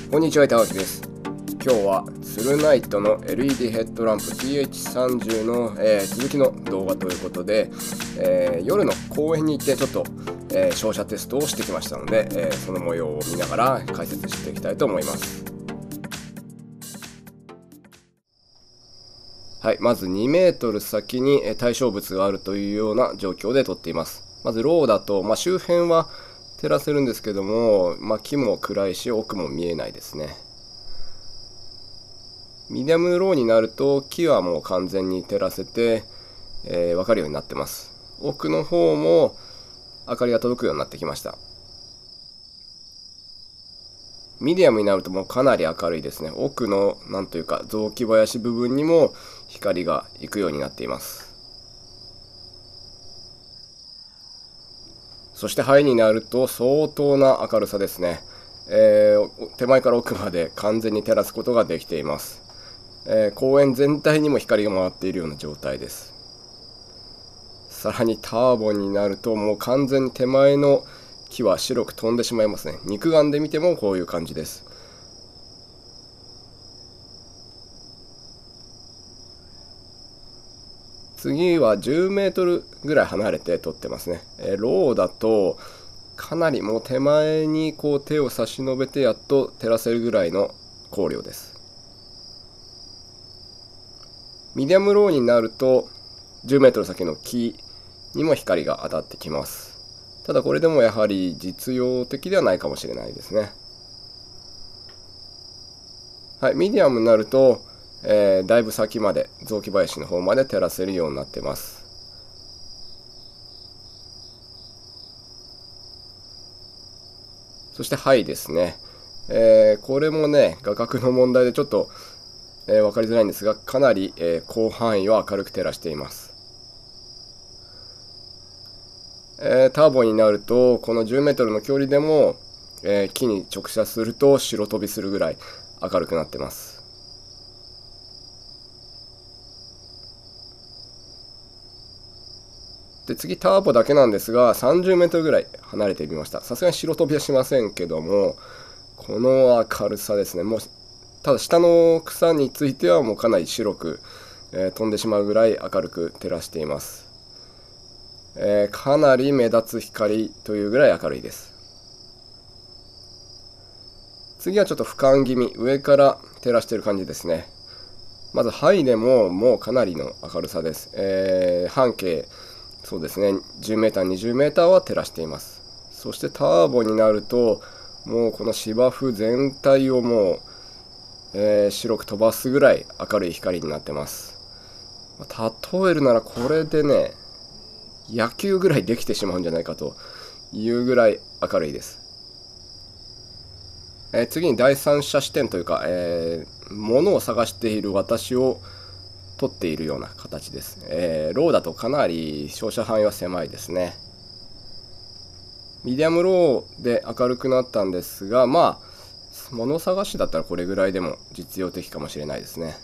こんにちは、板垣です。今日はツルナイトの LED ヘッドランプ TH30 の、続きの動画ということで、夜の公園に行ってちょっと、照射テストをしてきましたので、その模様を見ながら解説していきたいと思います。はい、まず2メートル先に対象物があるというような状況で撮っています。まずローだと、周辺は照らせるんですけども、木も暗いし奥も見えないですね。ミディアムローになると木はもう完全に照らせて、分かるようになってます。奥の方も明かりが届くようになってきました。ミディアムになるともうかなり明るいですね。奥のなんというか雑木林部分にも光が行くようになっています。そしてハイになると相当な明るさですね。手前から奥まで完全に照らすことができています。公園全体にも光が回っているような状態です。さらにターボになるともう完全に手前の木は白く飛んでしまいますね。肉眼で見てもこういう感じです。次は10メートルぐらい離れて撮ってますね。ローだとかなりもう手前にこう手を差し伸べてやっと照らせるぐらいの光量です。ミディアムローになると10メートル先の木にも光が当たってきます。ただこれでもやはり実用的ではないかもしれないですね。はい、ミディアムになると、だいぶ先まで雑木林の方まで照らせるようになってます。そしてハイですね。これもね画角の問題でちょっと、分かりづらいんですがかなり、広範囲を明るく照らしています。ターボになるとこの10メートルの距離でも、木に直射すると白飛びするぐらい明るくなってます。で次ターボだけなんですが30メートルぐらい離れてみました。さすがに白飛びはしませんけどもこの明るさですね。もうただ下の草についてはもうかなり白く、飛んでしまうぐらい明るく照らしています。かなり目立つ光というぐらい明るいです。次はちょっと俯瞰気味上から照らしている感じですね。まずハイでももうかなりの明るさです。半径そうですね 10m、20m は照らしています。そしてターボになるともうこの芝生全体をもう、白く飛ばすぐらい明るい光になってます。例えるならこれでね野球ぐらいできてしまうんじゃないかというぐらい明るいです。次に第三者視点というか、物を探している私を撮っているような形です。ローだとかなり照射範囲は狭いですね。ミディアムローで明るくなったんですが物探しだったらこれぐらいでも実用的かもしれないですね。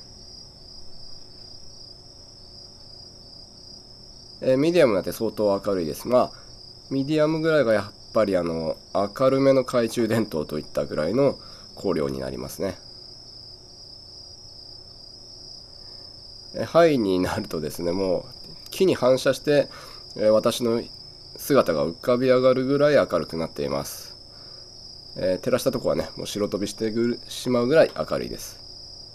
ミディアムなんて相当明るいです。ミディアムぐらいがやっぱり明るめの懐中電灯といったぐらいの光量になりますね。ハイになるとですねもう木に反射して、私の姿が浮かび上がるぐらい明るくなっています。照らしたとこはねもう白飛びしてしまうぐらい明るいです。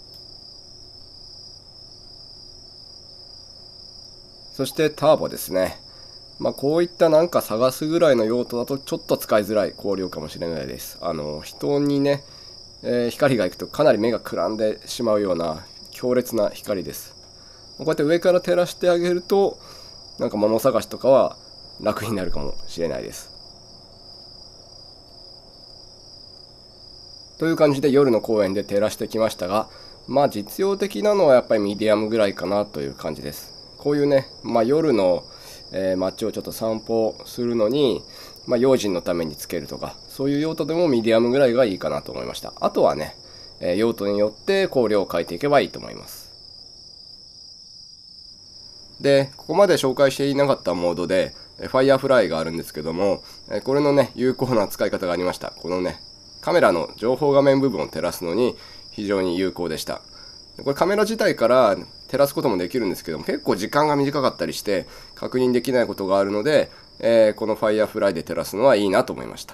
そしてターボですね。こういったなんか探すぐらいの用途だとちょっと使いづらい光量かもしれないです。人にね、光がいくとかなり目がくらんでしまうような強烈な光です。こうやって上から照らしてあげるとなんか物探しとかは楽になるかもしれないです。という感じで夜の公園で照らしてきましたが実用的なのはやっぱりミディアムぐらいかなという感じです。こういうね、夜の、街をちょっと散歩するのに、用心のためにつけるとかそういう用途でもミディアムぐらいがいいかなと思いました。あとはね、用途によって光量を変えていけばいいと思います。でここまで紹介していなかったモードでファイヤーフライがあるんですけども、これのね有効な使い方がありました。このねカメラの情報画面部分を照らすのに非常に有効でした。これカメラ自体から照らすこともできるんですけども、結構時間が短かったりして確認できないことがあるので、この Firefly で照らすのはいいなと思いました。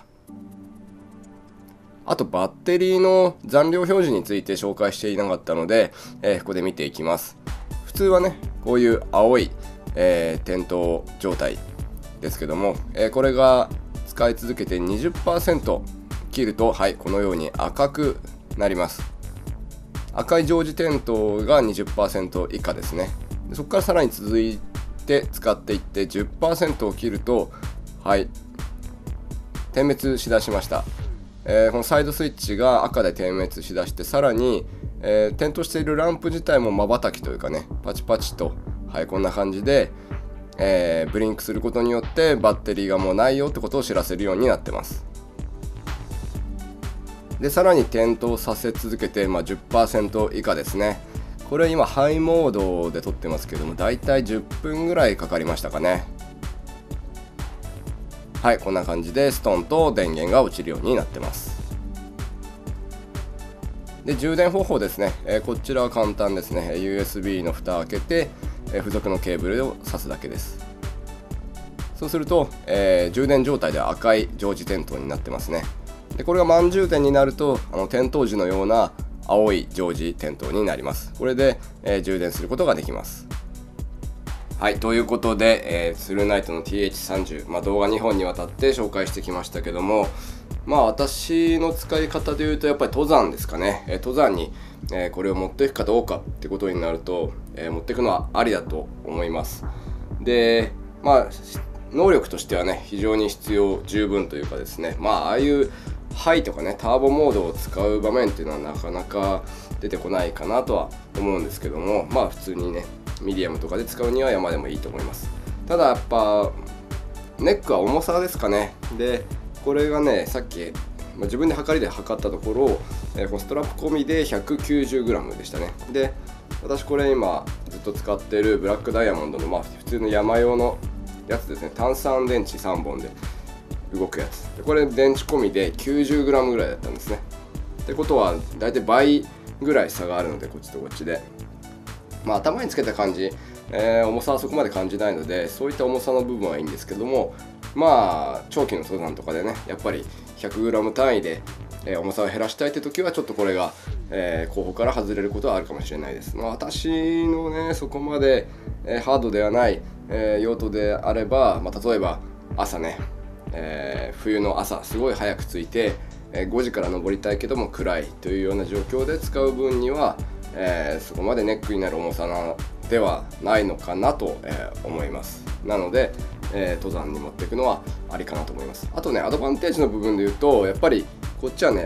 あとバッテリーの残量表示について紹介していなかったので、ここで見ていきます。普通はねこういう青い、点灯状態ですけども、これが使い続けて 20% 切ると、はい、このように赤くなります。赤い常時点灯が 20% 以下ですね。でそこからさらに続いて使っていって 10% を切ると、はい、点滅しだしました。このサイドスイッチが赤で点滅しだして、さらに、点灯しているランプ自体も瞬きというかね、パチパチと、はい、こんな感じで、ブリンクすることによってバッテリーがもうないよってことを知らせるようになってます。でさらに点灯させ続けて、10% 以下ですね。これ今ハイモードで撮ってますけども、だいたい10分ぐらいかかりましたかね。はい、こんな感じでストンと電源が落ちるようになってます。で充電方法ですね、こちらは簡単ですね。 USB の蓋を開けて、付属のケーブルを挿すだけです。そうすると、充電状態で赤い常時点灯になってますね。でこれが満充電になると点灯時のような青い常時点灯になります。これで、充電することができます。はい、ということで、スルーナイトの TH30、動画2本にわたって紹介してきましたけども、私の使い方でいうとやっぱり登山ですかね。登山に、これを持っていくかどうかってことになると、持っていくのはありだと思います。で能力としてはね非常に必要十分というかですね、ああいうハイとかねターボモードを使う場面っていうのはなかなか出てこないかなとは思うんですけども、普通にねミディアムとかで使うには山でもいいと思います。ただやっぱネックは重さですかね。でこれがねさっき、自分で測りで測ったところ、このストラップ込みで 190g でしたね。で私これ今ずっと使っているブラックダイヤモンドの普通の山用のやつですね。単3電池3本で動くやつで、これ電池込みで 90g ぐらいだったんですね。ってことはだいたい倍ぐらい差があるので、こっちとこっちで頭につけた感じ、重さはそこまで感じないので、そういった重さの部分はいいんですけども、長期の登山とかでねやっぱり 100g 単位で、重さを減らしたいって時はちょっとこれが、候補から外れることはあるかもしれないです。私のねそこまで、ハードではない、用途であれば、例えば朝ね、冬の朝すごい早く着いて、5時から登りたいけども暗いというような状況で使う分には、そこまでネックになる重さではないのかなと、思います。なので、登山に持っていくのはありかなと思います。あとねアドバンテージの部分で言うと、やっぱりこっちはね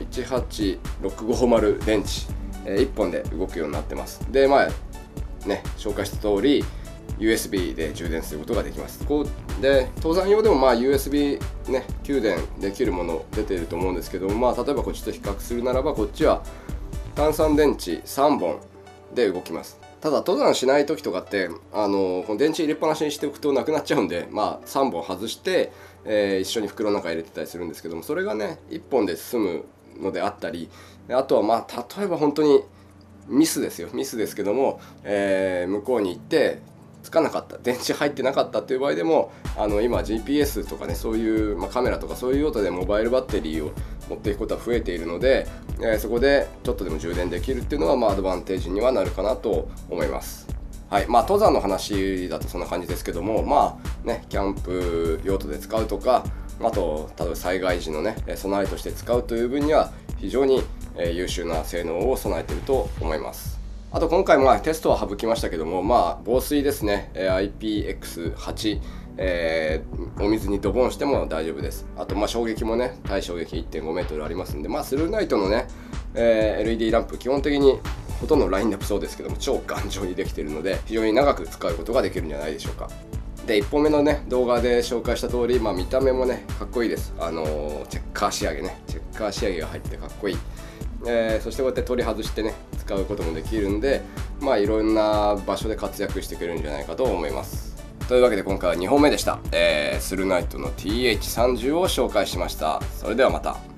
18650電池、1本で動くようになってます。で紹介した通りUSB で充電することができます。で登山用でもUSB ね給電できるもの出ていると思うんですけども、例えばこっちと比較するならば、こっちは単3電池3本で動きます。ただ登山しない時とかってこの電池入れっぱなしにしておくとなくなっちゃうんで、3本外して、一緒に袋の中に入れてたりするんですけども、それがね1本で済むのであったり、あとは例えば本当にミスですけども、向こうに行ってつかなかった、電池入ってなかったっていう場合でも、今 GPS とかねそういう、カメラとかそういう用途でモバイルバッテリーを持っていくことは増えているので、そこでちょっとでも充電できるっていうのはアドバンテージにはなるかなと思います。はい、登山の話だとそんな感じですけども、キャンプ用途で使うとか、あと例えば災害時のね備えとして使うという分には非常に優秀な性能を備えていると思います。あと今回もテストは省きましたけども、防水ですね、IPX8、お水にドボンしても大丈夫です。あと衝撃もね耐衝撃 1.5m ありますんで、スルーナイトのね、LED ランプ基本的にほとんどラインナップそうですけども超頑丈にできているので、非常に長く使うことができるんじゃないでしょうか。で1本目のね動画で紹介した通り、見た目もねかっこいいです。チェッカー仕上げが入ってかっこいい。そしてこうやって取り外してね使うこともできるんで、いろんな場所で活躍してくれるんじゃないかと思います。というわけで今回は2本目でした。スルーナイトの TH30 を紹介しました。それではまた。